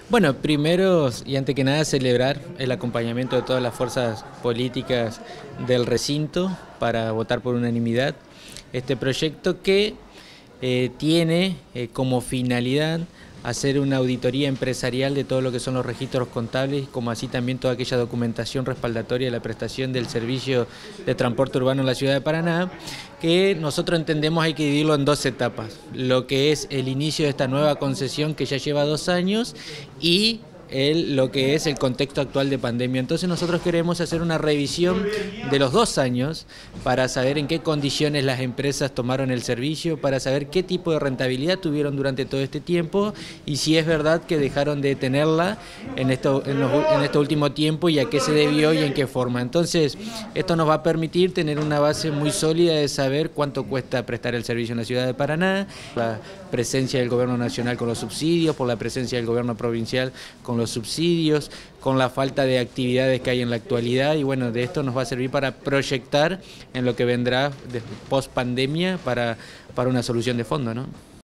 Bueno, primero y antes que nada celebrar el acompañamiento de todas las fuerzas políticas del recinto para votar por unanimidad este proyecto que tiene como finalidad hacer una auditoría empresarial de todo lo que son los registros contables, como así también toda aquella documentación respaldatoria de la prestación del servicio de transporte urbano en la ciudad de Paraná, que nosotros entendemos hay que dividirlo en dos etapas, lo que es el inicio de esta nueva concesión que ya lleva 2 años y lo que es el contexto actual de pandemia. Entonces nosotros queremos hacer una revisión de los 2 años para saber en qué condiciones las empresas tomaron el servicio, para saber qué tipo de rentabilidad tuvieron durante todo este tiempo y si es verdad que dejaron de tenerla en este último tiempo y a qué se debió y en qué forma. Entonces esto nos va a permitir tener una base muy sólida de saber cuánto cuesta prestar el servicio en la ciudad de Paraná, la presencia del gobierno nacional con los subsidios, por la presencia del gobierno provincial con los subsidios, con la falta de actividades que hay en la actualidad y bueno, de esto nos va a servir para proyectar en lo que vendrá post pandemia para una solución de fondo, ¿no?